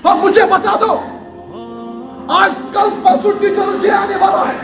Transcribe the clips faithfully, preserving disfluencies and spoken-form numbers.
हाँ मुझे बचा दो। आज कल परसों टीचर मुझे आने वाला है,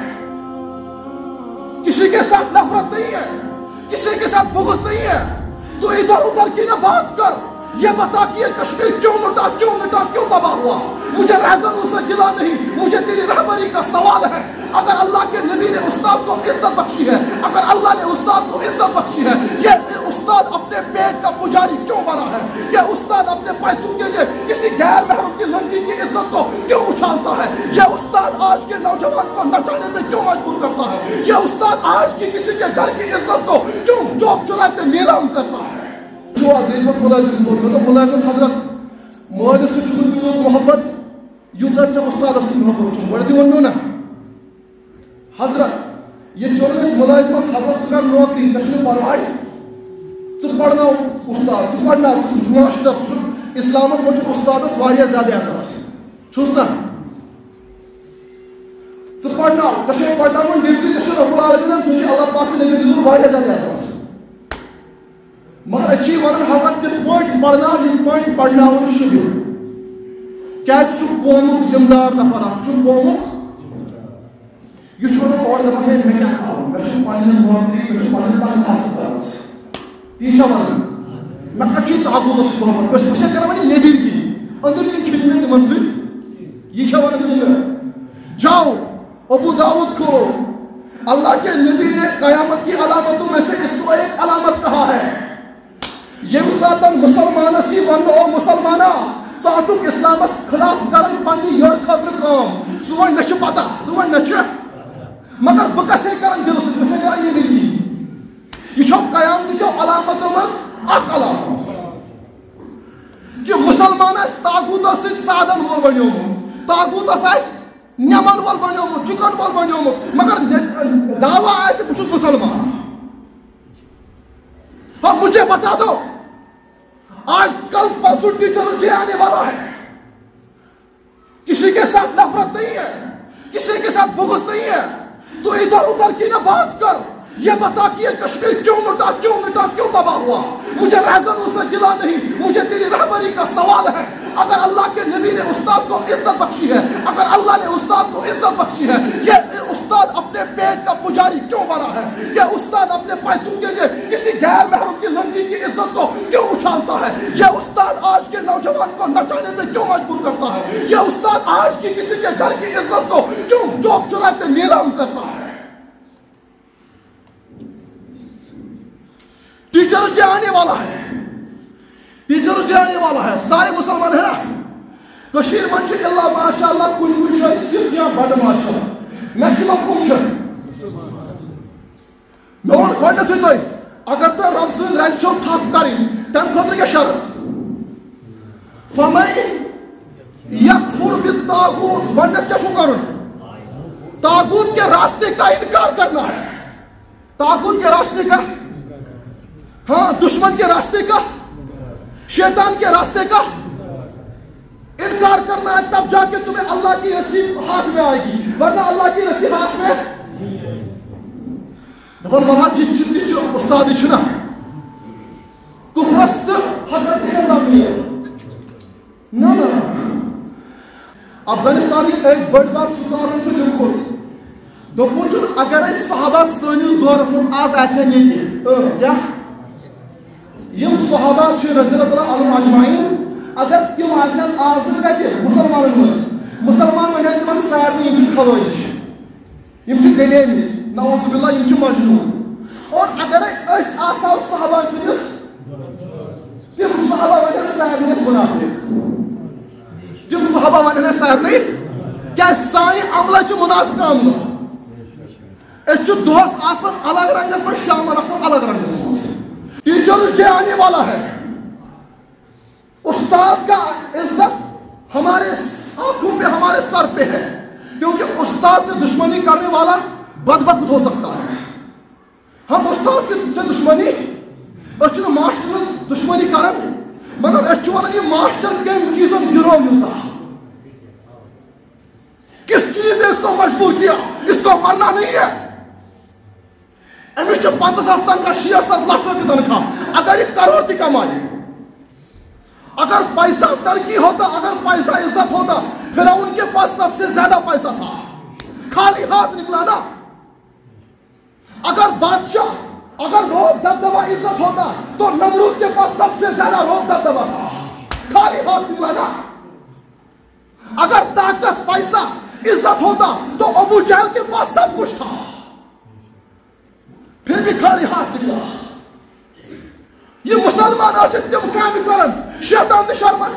किसी के साथ नफरत नहीं है, किसी के साथ बुग़्ज़ नहीं है, तो इधर उधर की ना बात कर, ये बता कि ये कश्मीर क्यों मिटा, क्यों मिटा, क्यों तबाह हुआ। मुझे रहज़न से गिला नहीं, मुझे तेरी रहबरी का सवाल है। अगर अल्लाह के नबी ने उस्ताद को इज्जत बख्शी है, अगर अल्लाह ने उस्ताद को इज्जत बख्शी है, ये उस्ताद अपने पेट का पुजारी क्यों बना है? ये उस्ताद अपने पैसों के लिए किसी गैर महरम की लड़की की इज्जत को क्यों उछालता है? ये उस्ताद आज के नौजवान को नचाने में क्यों मजबूर करता है? ये उस्ताद आज की किसी के घर की इज्जत को क्यों चौक चुरा के नीलाम करता है? जो अजीज मुलाजिम तो मतलब मुलाजिम हजरत मोहद से चुन मोहब्बत यूता से उस्ताद से मोहब्बत चुन बड़ी वनो ना हजरत ये चौबीस मुलाजिम हजरत का नौकरी तस्वीर परवाई तु पढ़ना उस्ताद तु पढ़ना मास्टर इस्लाम में उस्ताद वारिया ज्यादा असर छुस ना तु पढ़ना तस्वीर पढ़ना में डिग्री तस्वीर रब्बुल आलमीन तुझे अल्लाह पाक से नबी दिल वारिया ज्यादा असर मगर अच्छी वन हजरत तिथ पे पढ़ना पे पढ़ना शुरू क्या कौमुक जिम्मेदार नफर कौमुक यह और दपान मे क्या करूँ मे नौकरी मे ती वन मे अच्छी ताकूत मोहब्बत बस कर वन नबीर की अंदर की तिमन सह वन जाओ अबू दाऊद को अल्लाह के नबी ने कयामत की अलामतों में से इसको एक अलामत कहा है। यम सातन मुसलमान सी वन ओ मुसलमाना साटुक इस्लाम खिलाफ करन पन्नी योर खबर काम सुवन नछ पता सुवन नछ मगर बकसे करन दिल से बसे करन ये मेरी ये छो कयामत जो अलामत मस अक अलामत कि मुसलमान तागूत से साधन वोल बन्यो तागूत आस नमन वोल बन्यो चिकन वोल बन्यो मगर दावा आस बुझुस मुसलमान। हाँ मुझे बचा दो। आज कल परसों टीचर मुझे आने वाला है, किसी के साथ नफरत नहीं है, किसी के साथ बुग़्ज़ नहीं है, तो इधर उधर की ना बात कर, ये बता कि ये कश्मीर क्यों मिटा, क्यों मिटा, क्यों तबाह हुआ। मुझे रहज़न से गिला नहीं, मुझे तेरी रहबरी का सवाल है। अगर अल्लाह के नबी ने उस्ताद को इज्जत बख्शी है, अगर अल्लाह ने उस्ताद को इज्जत बख्शी है, ये उस्ताद अपने पेट का पुजारी क्यों बना है? ये उस्ताद अपने पैसों के लिए किसी गैर महरम की लड़की की इज्जत को क्यों उछालता है? ये उस्ताद आज के नौजवान को नचाने में क्यों मजबूर करता है? ये उस्ताद आज की किसी के घर की इज्जत को क्यों चौक चुरा के नीलाम करता है? टीचर जो आने वाला है, टीचर जो आने वाला है, सारे मुसलमान है ना कशीर मन से अल्लाह माशाअल्लाह कुछ कुछ सिर्फ या बड़ माशाअल्लाह मैक्सिमम कुछ नोन गोट थी तो अगर तो रब से राइशो ठप करी तम खतर के शर्त फमै यकफुर बित्तागूत बन्नत क्या शु करुन तागूत के रास्ते का इनकार करना है। तागूत के रास्ते का, हाँ दुश्मन के रास्ते का, शैतान के रास्ते का इनकार करना है, तब जाके तुम्हें अल्लाह की नसीब हाथ में आएगी, वरना अल्लाह की नसीब हाथ में दबन महाराज ये चित्ती जो उस्ताद इचना कुफरस्त हक़ से सामने ना ना अफगानिस्तान की एक बड़ बार सुधार जो लिखो दोपुन अगर सहाबा सनिस दौरस में आज ऐसे नहीं थे क्या यम सहाबा रज़ियल्लाहु अन्हुम अजमाइन अगर तिम आसन आज कते मुसलमान मुसलमान वन तिम सारे खवाइश यम गलेम नौज़ुबिल्लाह यम मजनून और अगर सहाबा सनिस तिम सहाबा वन सारे मुनाफिक तिम सहाबा वन सारे क्या सानी अमला मुनाफिक अमल दोस अलग रंगस में शाम अलग रंगस में। टीचर जो आने वाला है, उस्ताद का इज्जत हमारे आंखों पे हमारे सर पे है, क्योंकि उस्ताद से दुश्मनी करने वाला बदबख्त हो सकता है। हम उस्ताद से दुश्मनी मास्टर दुश्मनी कर मगर वन मास्टर कम चीजों गिरोह यूता किस चीज ने इसको मजबूर किया, इसको मरना नहीं है। अमिश पंद्रह सास तन का शेयर सत लाख रुपये तनख्वाह अगर ये करोड़ ती कमाए अगर पैसा तरक्की होता, अगर पैसा इज्जत होता, फिर उनके पास सबसे ज्यादा पैसा था, खाली हाथ निकला ना। अगर बादशाह, अगर रोब दबदबा इज्जत होता तो नमरूद के पास सबसे ज्यादा रोब दबदबा था, खाली हाथ निकला ना। अगर ताकत पैसा इज्जत होता तो अबू जहल के पास सब कुछ था, फिर भी खाली हाथ निकला। ये मुसलमान आशिक तम काम करन, शैतान तो शर्मन।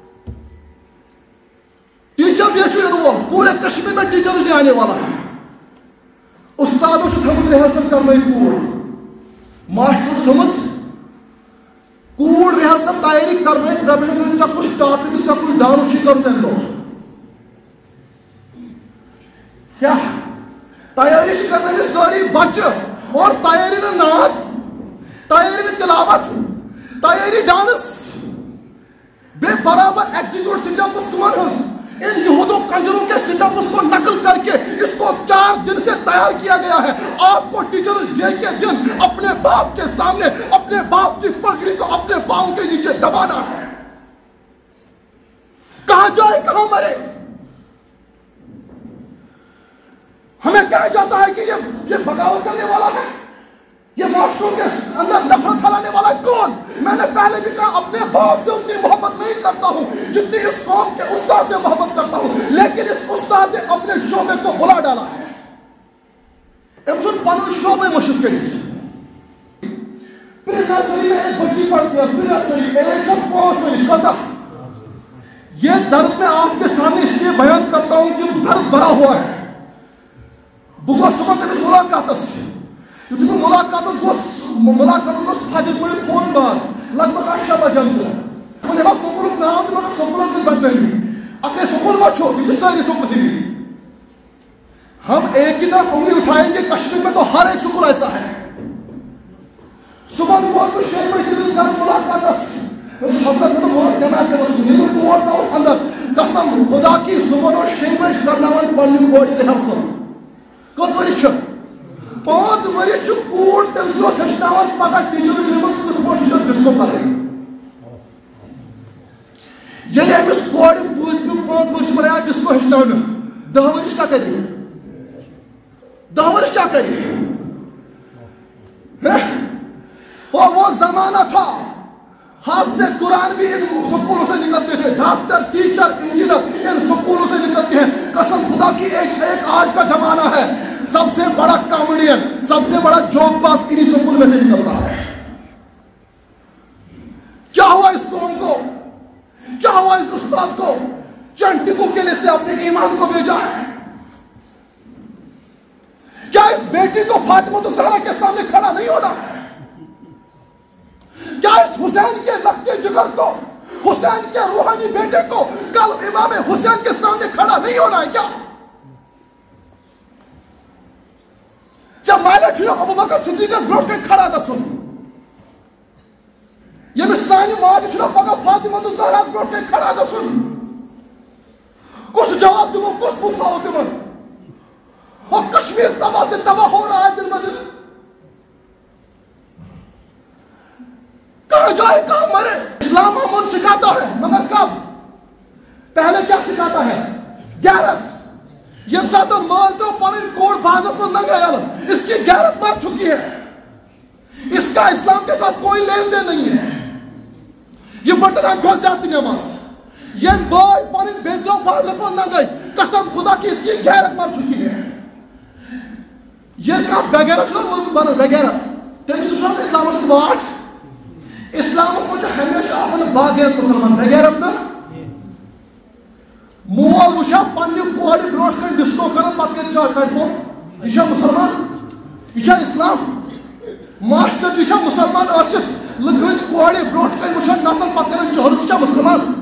टीचर बेचू ये पूरे कश्मीर में टीचर नहीं आने वाला है। उस्तादों से थमस रिहर्सल करना कूड़, मास्टर से थमस कूड़ रिहर्सल तैयारी कर रहे रविशंकर चा कुछ टॉपिक चा कुछ डाउन शी कर दो। क्या तैयारी से करने में सारी बच्चे और तैयारी ने नात, तैयारी ने तिलावत, तैयारी डांस बे बराबर एग्जीक्यूट सिंटम्स कमान हो। इन यहूदों कंजरों के सिंटम्स को नकल करके इसको चार दिन से तैयार किया गया है। आपको टीचर्स डे के दिन अपने बाप के सामने अपने बाप की पगड़ी को अपने पांव के नीचे दबाना है। कहां जाए कहां मरे। हमें कहा जाता है कि ये ये बगावत करने वाला है, ये मास्टरों के अंदर नफरत फैलाने वाला है। कौन? मैंने पहले भी कहा अपने बाप से उतनी मोहब्बत नहीं करता हूं जितनी इस कौम के उस्ताद से मोहब्बत करता हूं, लेकिन इस उस्ताद ने अपने शोबे को बुला डाला है। पन शोबे मशहूर करी थी। प्री नर्सरी में एक बच्ची पढ़ती है, प्री नर्सरी ये दर्द में आपके सामने इसलिए बयान करता हूं कि दर्द भरा हुआ है। बुआ सुबह तक मुलाकात युत मुलाकात मुलाकात फजर पड़े फोन बार लगभग अशा बजन से स्कूल नाम तो स्कूल बदनमी अगर स्कूल मा यह सारी स्कूल हम एक की तरफ उंगली उठाएंगे। कश्मीर में तो हर एक स्कूल ऐसा है। सुबह तो शेख मुलाकात अंदर कसम खुदा की सुबह शेख कर पढ़ रिहर्सल कस वरिश पांच वरिश कूड़ तमिस हेचान पगह टीचर डिस्को कर अमिस कोड़ पूछम पांच वर्ष पड़ा डिस्को हेचन दह वर्ष क्या कर दह वर्ष क्या कर वो जमाना था हाफिज़े कुरान भी इन स्कूलों से निकलते थे, डॉक्टर टीचर इंजीनियर इन स्कूलों से निकलते हैं। कसम खुदा की एक एक आज का जमाना है, सबसे बड़ा कॉमेडियन सबसे बड़ा जोकबाज इन्हीं स्कूल में से निकलता है। क्या हुआ इस कौम को, क्या हुआ इस उस्ताद को? चंद टिप्पू के लिए अपने ईमान को भेजा है। क्या इस बेटी को फातिमा तो ज़हरा के सामने खड़ा नहीं होना है? क्या इस हुसैन के लक्के जिगर को, हुसैन के रूहानी बेटे को कल इमाम हुसैन के सामने खड़ा नहीं होना है? क्या जब माले छुआ अबू बकर सिद्दीक़ ब्रोट के खड़ा गसुन ये मिसानी माज छुआ पगा फातिमा तो ज़हरा ब्रोट के खड़ा गसुन कुछ जवाब दो, कुछ पूछाओ तुम। और कश्मीर तबाह से तबाह हो रहा है दिन ब दिन। कहां जाए कहां मरे। इस्लाम अमन सिखाता है मगर कब? पहले क्या सिखाता है? गैरत। ये साथ माल तो पर कोड बाजस में न गया, इसकी गैरत मर चुकी है। इसका इस्लाम के साथ कोई लेन देन नहीं है। ये बटन खोल जाती नमाज ये बोल पर बेदरो बाजस में न गई, कसम खुदा की इसकी गैरत मर चुकी है। ये का बगैरत बन बगैरत तेरे सुना इस्लाम से वाट इस्लाम में हमेशा आसान बागैरत मुसलमान बगैरत ना मोल वुचा पन्ने कोड़ ब्रोट कन डिस्को कर पत कर चार कट यह मुसलमान यह इस्लाम मास्टर यह मुसलमान आसित लुक कोड़ ब्रोट कन वुचा नचन पत कर चहर मुसलमान।